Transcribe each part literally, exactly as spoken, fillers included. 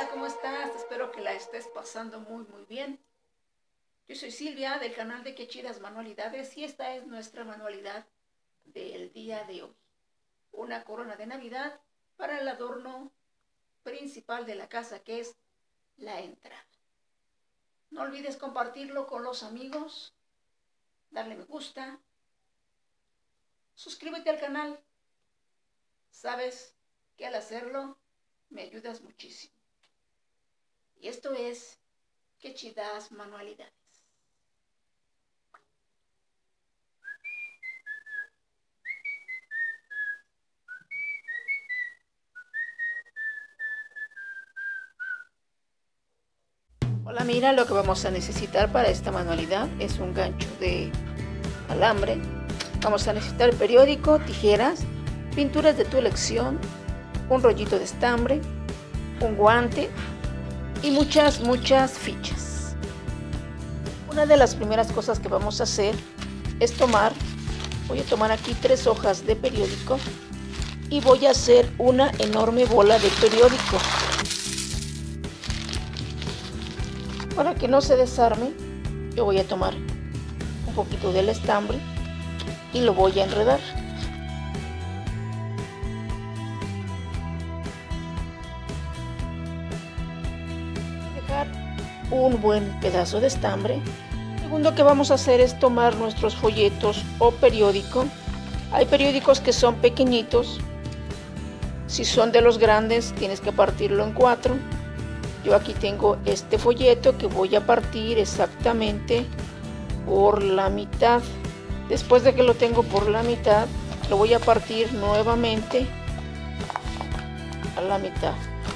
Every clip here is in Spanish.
Hola, ¿cómo estás? Espero que la estés pasando muy muy bien. Yo soy Silvia del canal de Qué Chidas Manualidades y esta es nuestra manualidad del día de hoy. Una corona de Navidad para el adorno principal de la casa, que es la entrada. No olvides compartirlo con los amigos, darle me gusta, suscríbete al canal. Sabes que al hacerlo me ayudas muchísimo. Y esto es Qué Chidas Manualidades. Hola, mira, lo que vamos a necesitar para esta manualidad es un gancho de alambre. Vamos a necesitar periódico, tijeras, pinturas de tu elección, un rollito de estambre, un guante y muchas, muchas fichas. Una de las primeras cosas que vamos a hacer es tomar, voy a tomar aquí tres hojas de periódico y voy a hacer una enorme bola de periódico. Para que no se desarme, yo voy a tomar un poquito del estambre y lo voy a enredar. Dejar un buen pedazo de estambre. Lo segundo que vamos a hacer es tomar nuestros folletos o periódico. Hay periódicos que son pequeñitos. Si son de los grandes, tienes que partirlo en cuatro. Yo aquí tengo este folleto que voy a partir exactamente por la mitad. Después de que lo tengo por la mitad, lo voy a partir nuevamente a la mitad.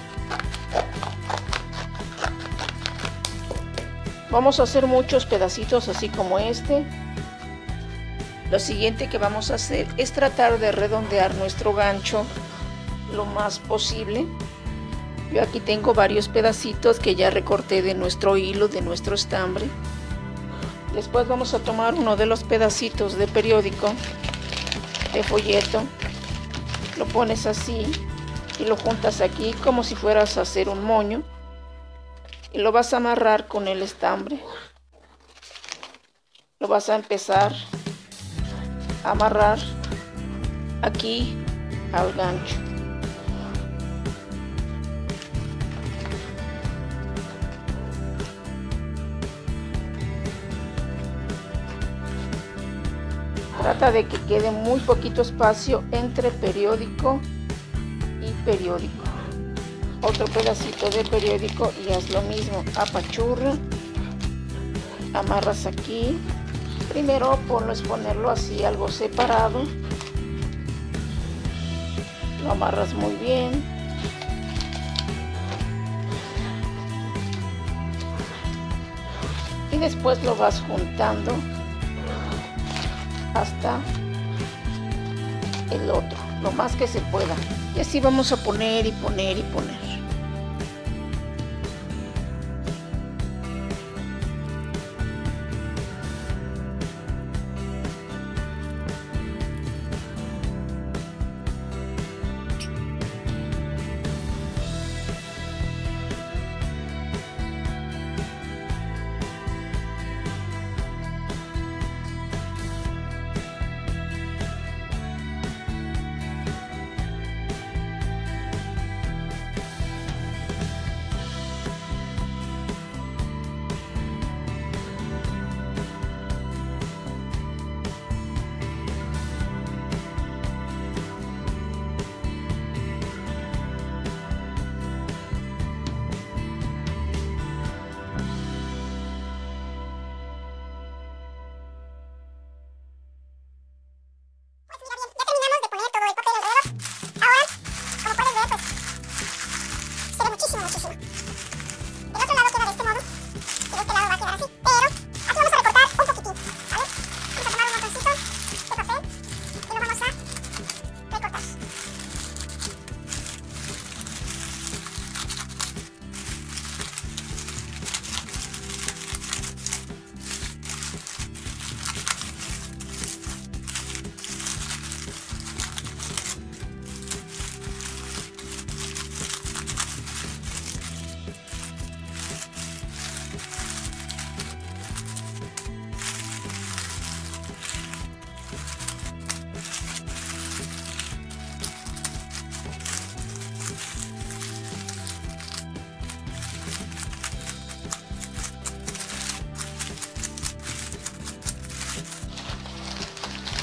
Vamos a hacer muchos pedacitos así como este. Lo siguiente que vamos a hacer es tratar de redondear nuestro gancho lo más posible. Yo aquí tengo varios pedacitos que ya recorté de nuestro hilo, de nuestro estambre. Después vamos a tomar uno de los pedacitos de periódico, de folleto, lo pones así y lo juntas aquí como si fueras a hacer un moño y lo vas a amarrar con el estambre. Lo vas a empezar a amarrar aquí al gancho. Trata de que quede muy poquito espacio entre periódico y periódico. Otro pedacito de periódico y haz lo mismo, apachurra, amarras aquí. Primero ponlo es ponerlo así algo separado. Lo amarras muy bien. Y después lo vas juntando hasta el otro, lo más que se pueda. Y así vamos a poner y poner y poner.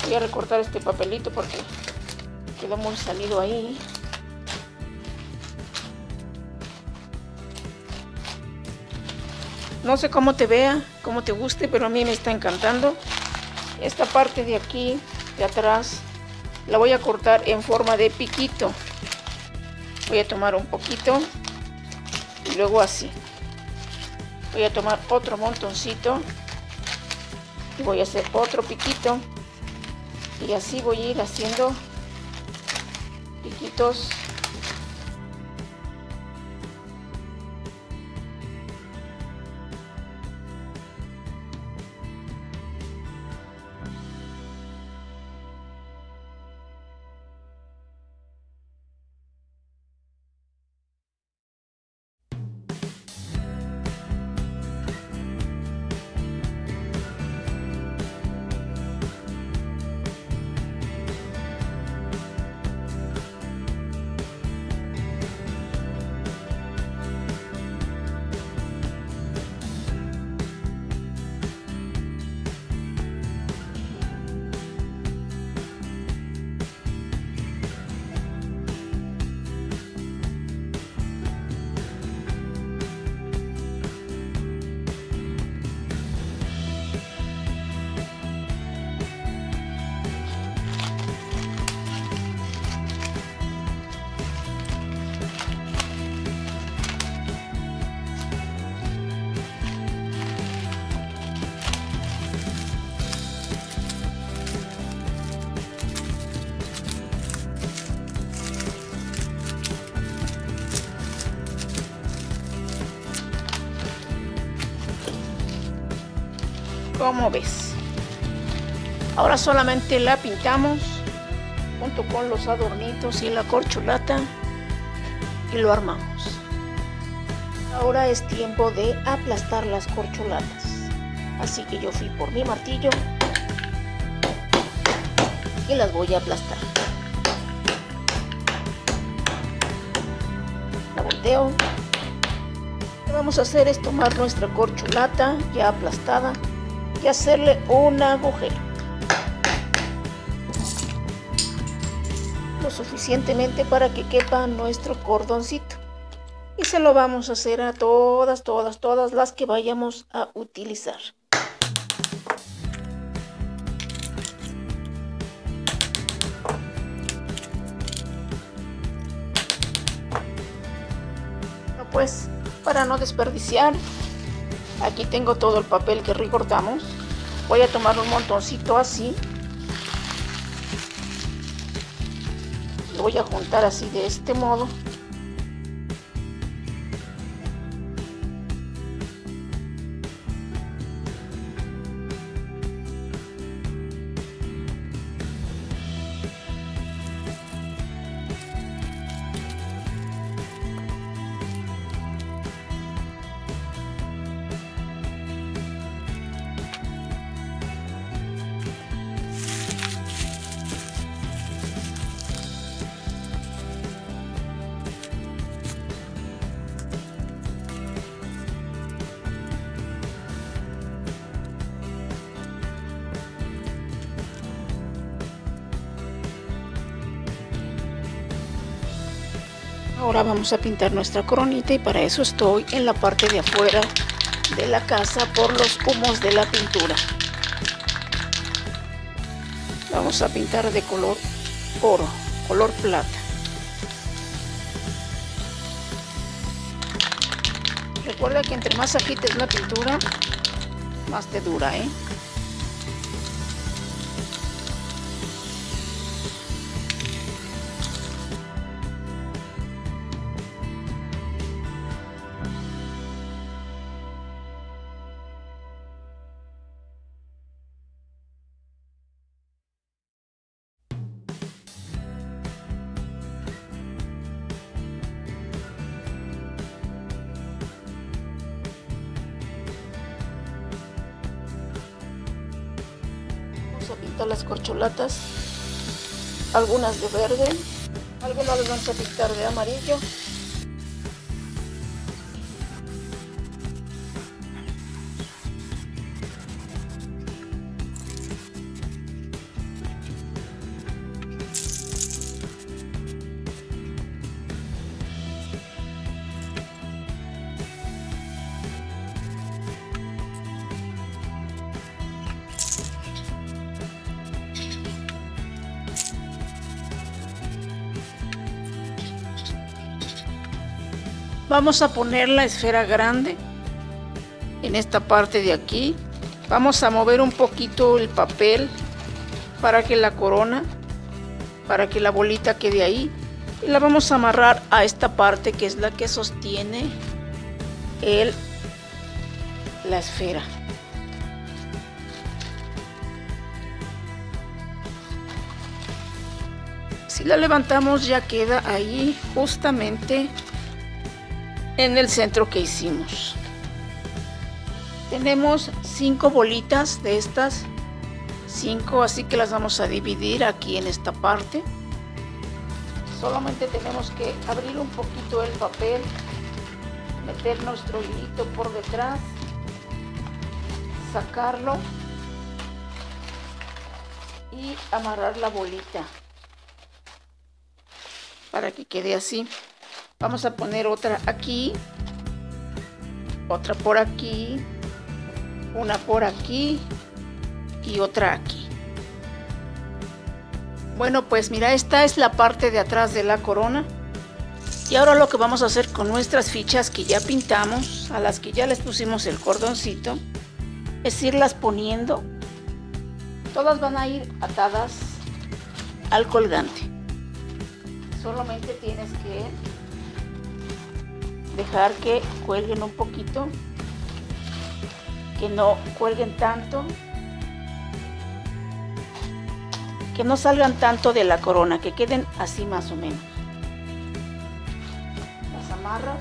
Voy a recortar este papelito porque quedó muy salido ahí. No sé cómo te vea, cómo te guste, pero a mí me está encantando. Esta parte de aquí, de atrás, la voy a cortar en forma de piquito. Voy a tomar un poquito y luego así. Voy a tomar otro montoncito y voy a hacer otro piquito. Y así voy a ir haciendo piquitos. Como ves, ahora solamente la pintamos junto con los adornitos y la corcholata y lo armamos. Ahora es tiempo de aplastar las corcholatas, así que yo fui por mi martillo y las voy a aplastar. La volteo. Lo que vamos a hacer es tomar nuestra corcholata ya aplastada y hacerle un agujero lo suficientemente para que quepa nuestro cordoncito, y se lo vamos a hacer a todas, todas, todas las que vayamos a utilizar. Bueno, pues para no desperdiciar, aquí tengo todo el papel que recortamos. Voy a tomar un montoncito así. Lo voy a juntar así de este modo. Ahora vamos a pintar nuestra coronita, y para eso estoy en la parte de afuera de la casa por los humos de la pintura. Vamos a pintar de color oro, color plata. Recuerda que entre más agites la pintura, más te dura, ¿eh? A pintar las corcholatas, algunas de verde, algunas las vamos a pintar de amarillo. Vamos a poner la esfera grande en esta parte de aquí. Vamos a mover un poquito el papel para que la corona, para que la bolita quede ahí. Y la vamos a amarrar a esta parte que es la que sostiene el, la esfera. Si la levantamos ya queda ahí justamente en el centro que hicimos. Tenemos cinco bolitas de estas, cinco, así que las vamos a dividir aquí en esta parte. Solamente tenemos que abrir un poquito el papel, meter nuestro hilito por detrás, sacarlo y amarrar la bolita para que quede así. Vamos a poner otra aquí, otra por aquí, una por aquí y otra aquí. Bueno, pues mira, esta es la parte de atrás de la corona. Y ahora lo que vamos a hacer con nuestras fichas que ya pintamos, a las que ya les pusimos el cordoncito, es irlas poniendo. Todas van a ir atadas al colgante. Solamente tienes que dejar que cuelguen un poquito, que no cuelguen tanto, que no salgan tanto de la corona, que queden así más o menos. Las amarras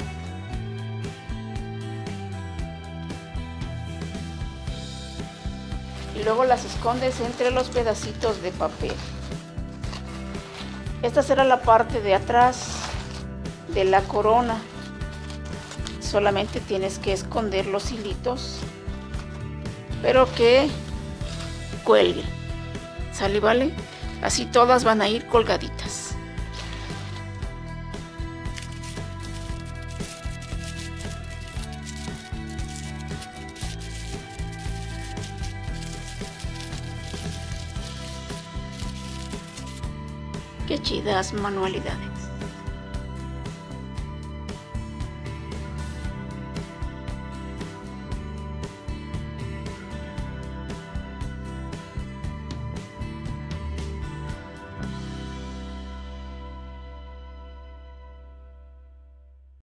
y luego las escondes entre los pedacitos de papel. Esta será la parte de atrás de la corona. Solamente tienes que esconder los hilitos, pero que cuelguen. ¿Sale, vale? Así todas van a ir colgaditas. Qué chidas manualidades.